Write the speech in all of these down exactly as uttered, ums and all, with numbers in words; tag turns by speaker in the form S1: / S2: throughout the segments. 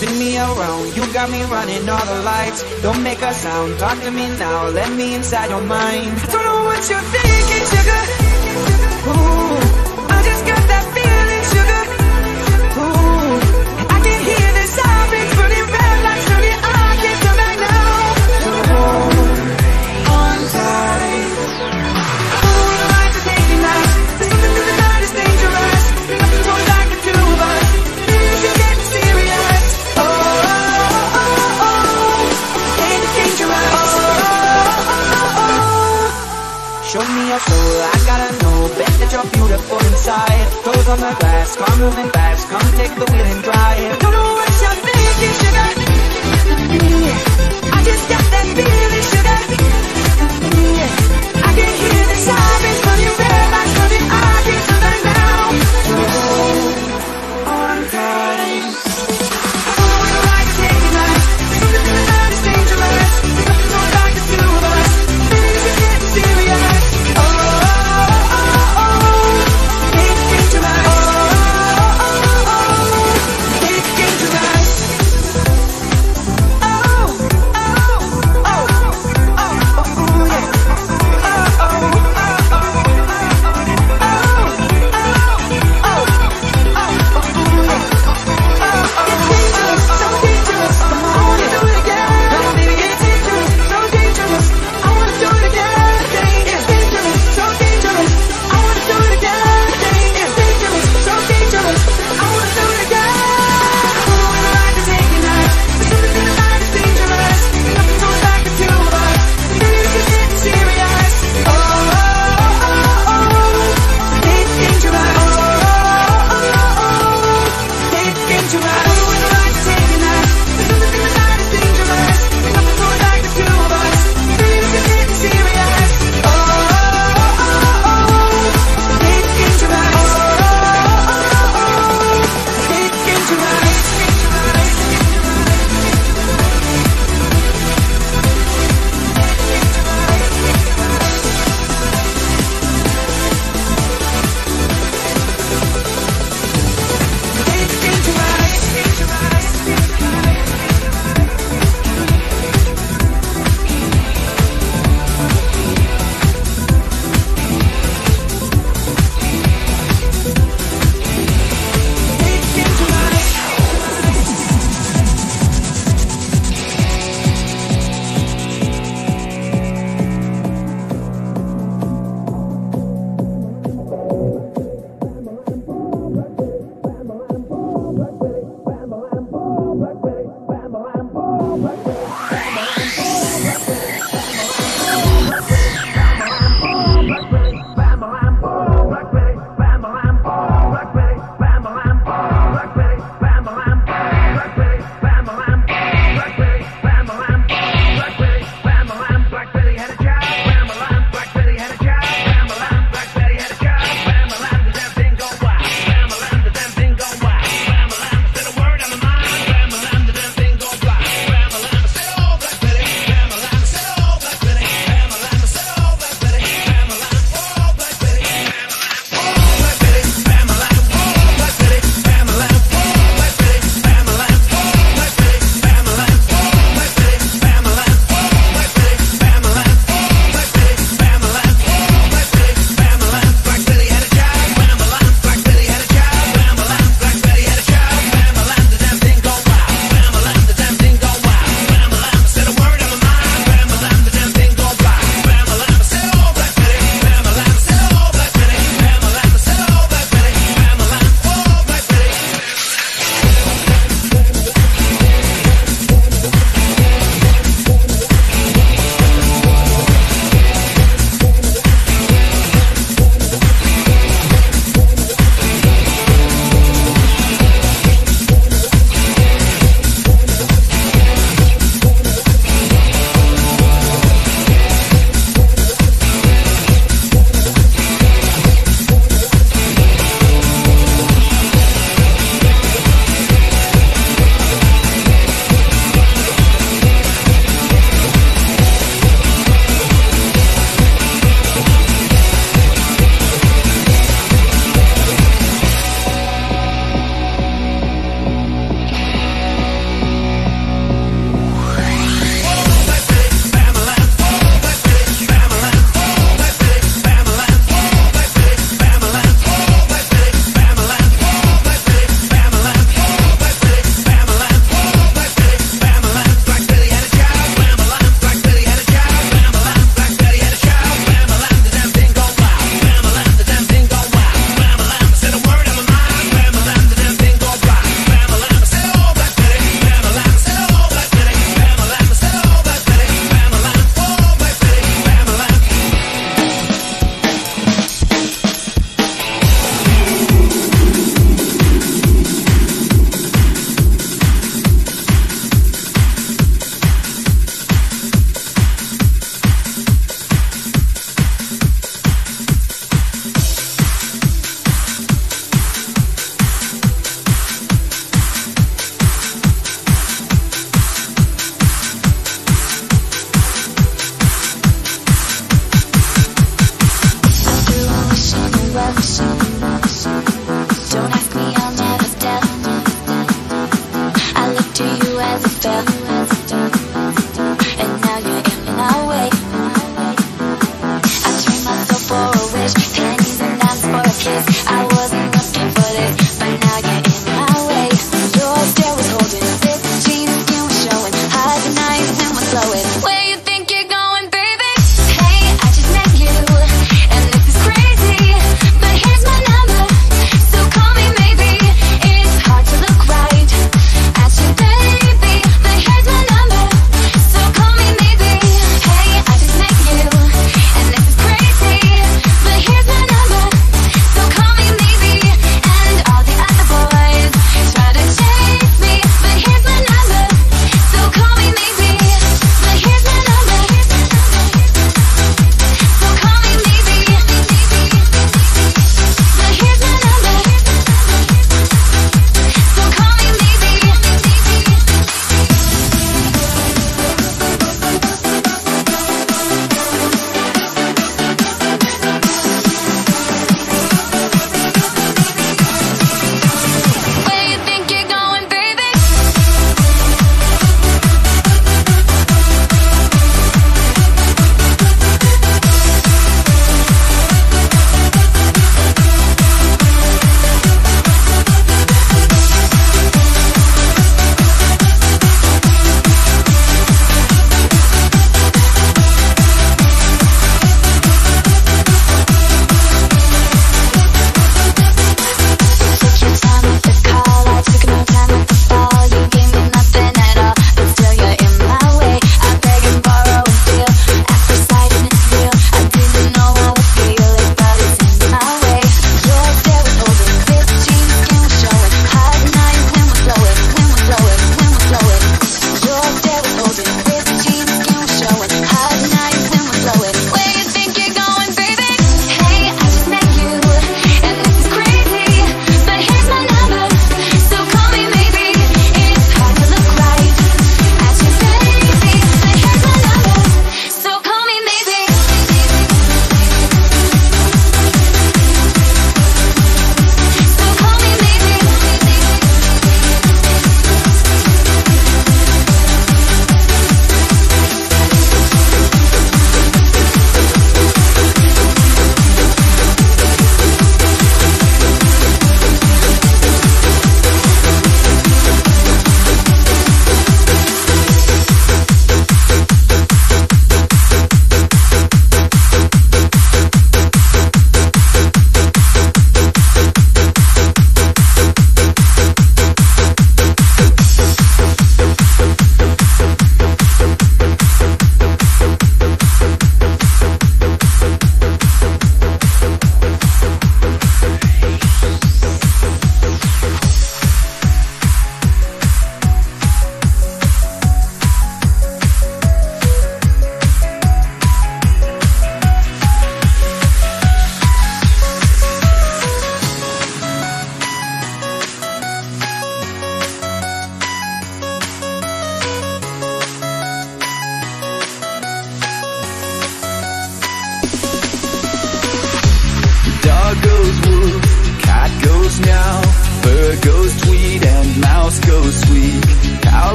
S1: spin me around, you got me running all the lights. Don't make a sound, talk to me now, let me inside your mind. Don't know what you're thinking, sugar. Ooh, I just got that feeling, sugar. Ooh, I can hear the sirens burning, red lights turning, I can't turn back now. So hold on tight. Oh, the lights are taking us, slipping through the night is dangerous. Nothing's going back to two of us, this is getting serious. Oh, oh, oh, oh, it's dangerous. Oh, oh, oh, oh. Show me your soul, I gotta know, bet that you're beautiful inside. Toes on the glass, car moving fast, come take the wheel and drive. Don't know what you're thinking, sugar. I just got that feeling, sugar. I can hear the sirens running, red lights running, I can't turn back now. So hold on tight. Oh, the lights are taking us, slipping through the night is dangerous. Nothing's going back to two of us, this is getting serious. Oh, oh, oh, oh, it's dangerous. Oh, oh, oh, oh, it's dangerous.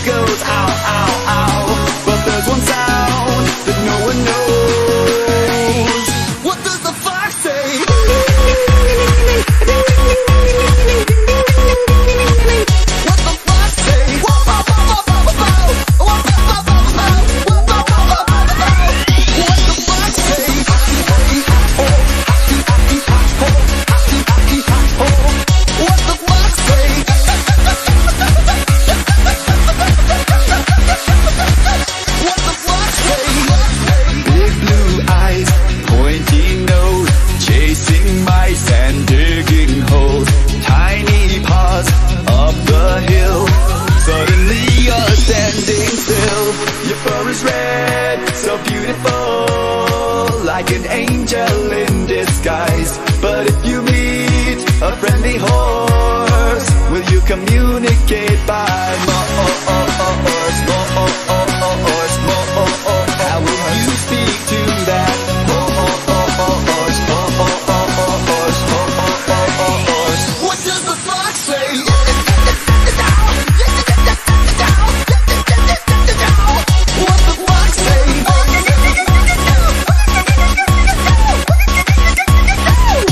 S1: goes ow, ow, ow. But there's one sound that no one knows. What does the fox say? What the fox say? What the fox say? What the fox say? What the fox say? Big blue eyes, pointy nose, chasing mice and digging holes. Tiny paws up the hill, suddenly you're standing still. Your fur is red, so beautiful, like an angel in disguise. But if you meet a friendly horse, will you communicate by Morse? Morse, Morse. How will you speak to that horse? Morse. What does the fox say? What the fox say?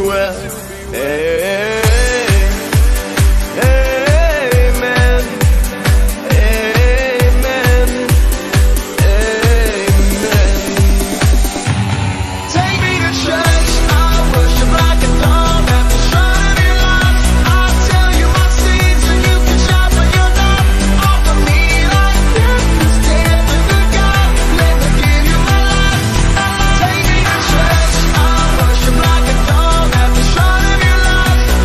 S2: well. Hey, amen, amen, amen. Take me to church, I worship like a dog at the shrine of your love. I'll tell you my sins and you can shout when you're done. Offer me like this, stand with the God, let me give you my life. Take me to church, I worship like a dog at the shrine of your love.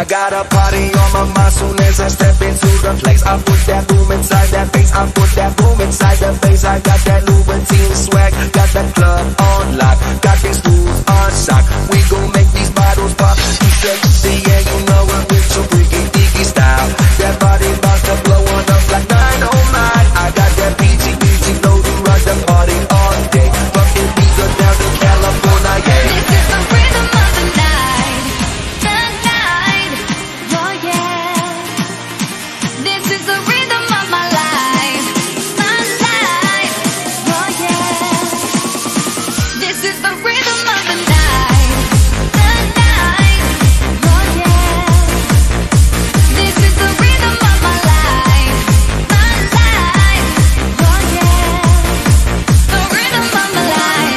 S2: I got a party on my mind soon as I step into the place. I put that boom inside that bass. I put that boom inside the bass. I got that Louboutin swag, got that club on lock, got these fools on sock. We gon' make these bottles pop. You sexy and you know it with your freaky deaky style. That body about to blow on up like dynamite. I got that B G B G flow to run the party all day. From Ibiza down to California, yeah.
S3: This is the rhythm of the night, the night, oh yeah. This is the rhythm of my life, my life, oh yeah. This is the rhythm of the night, the night, oh yeah. This is the rhythm of my life, my life, oh yeah. The rhythm of my life.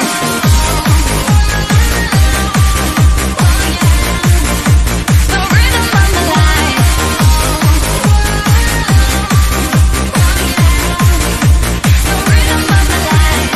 S3: The rhythm of my life. The rhythm of my life.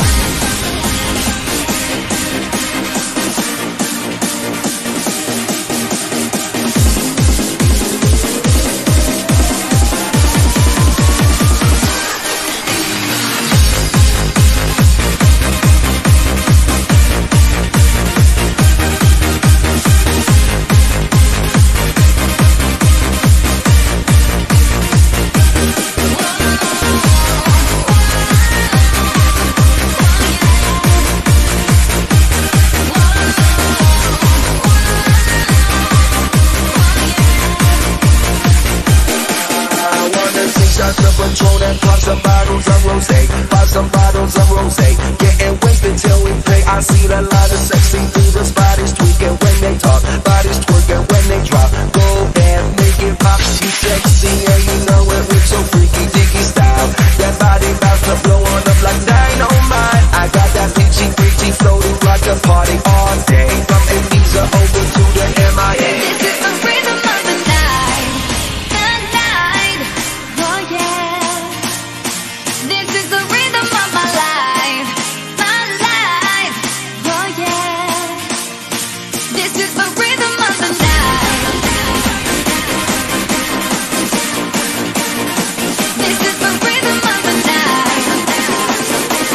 S2: I wanna take shots of Patron and pop some bottles of rosé. Pop some bottles of rosé. Getting wasted till we pay. I see a lot of sexy dudes, bodies tweaking when they talk, bodies twerking when they drop. Go and make it pop. You sexy and you know it with your freaky dicky style. That body bout to blow on up like dynamite. I got that peachy preachy floating like a party all day. From Ibiza over to the M I A.
S3: This is the rhythm of the night, the night, oh yeah. This is the rhythm of my life, my life, oh yeah. This is the rhythm of the night. This is the rhythm of the night.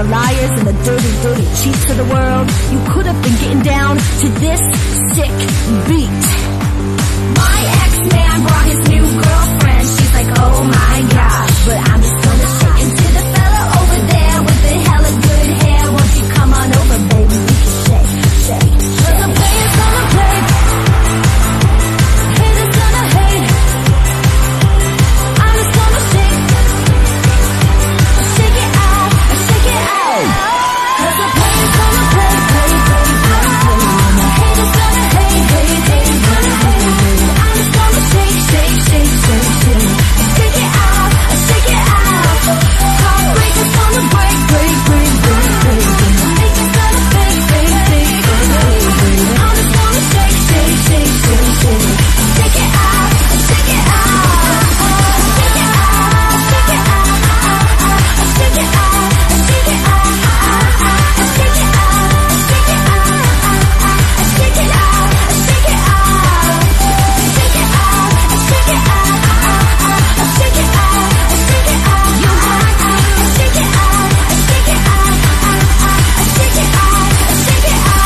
S4: the liars and the dirty, dirty cheats of the world, you could have been getting down to this sick beat. My ex-man brought his new girlfriend. She's like, oh my gosh, but I'm just gonna shake into the fella over there with the hella good hair. Won't you come on over, baby? We can shake, shake, shake. 'Cause the player's gonna play, haters gonna hate. I'm just gonna shake, shake it out, shake it out. 'Cause the player's gonna play, play, play, play, play. And the haters gonna hate, hate, hate, gonna hate. I'm just gonna shake, shake, shake, shake, shake. Shake it out, shake it out. Heartbreakers gonna break, break, break, break, break. And the fakers gonna fake, fake, fake, fake, fake. I'm just gonna shake, shake, shake, shake, shake. Shake it out, shake it out. Shake it out, shake it out. Shake it out, shake it out. Shake it out, shake it out. Shake it out, shake it out. Shake it out, shake it out. Shake it out, shake it out. You want to shake it out, shake it out. Shake it out, shake it out.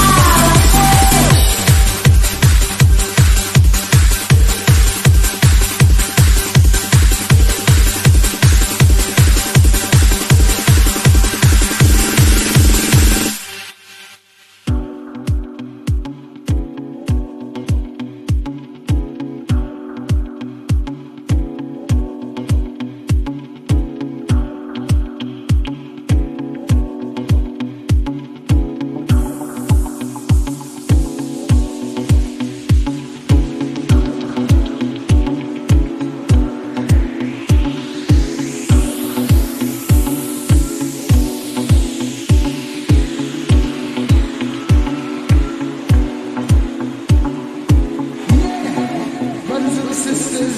S2: Brothers and sisters,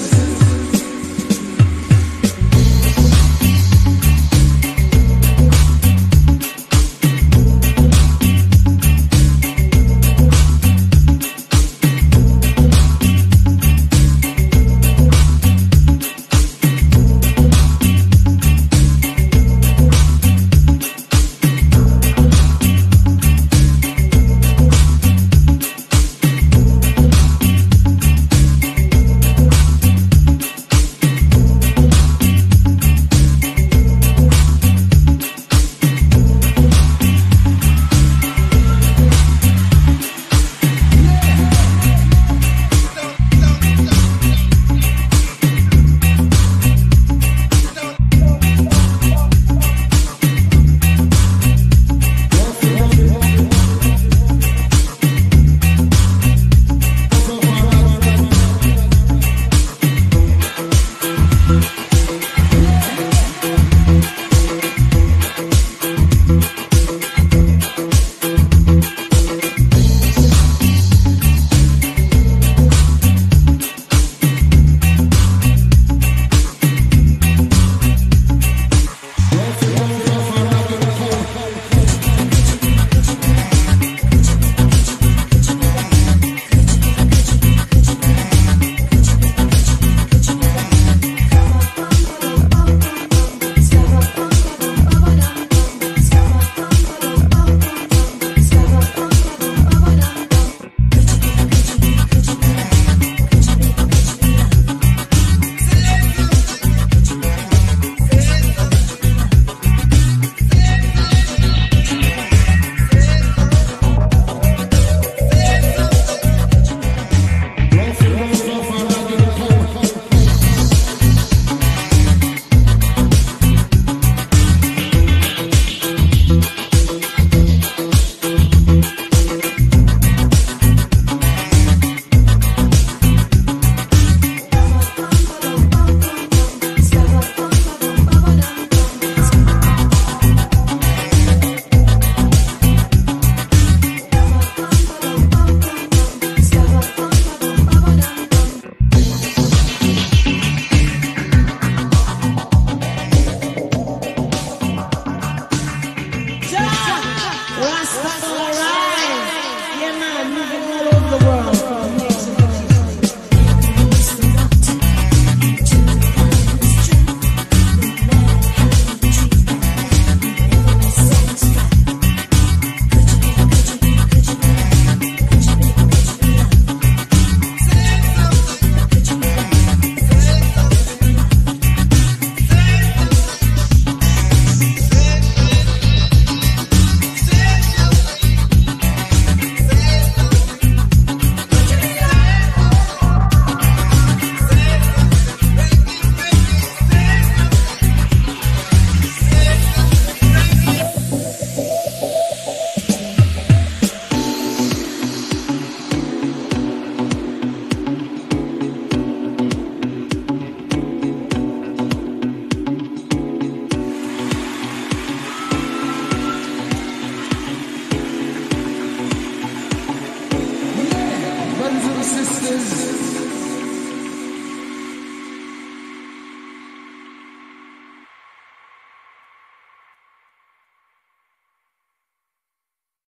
S5: Rastafari, yeah man, moving all over the world.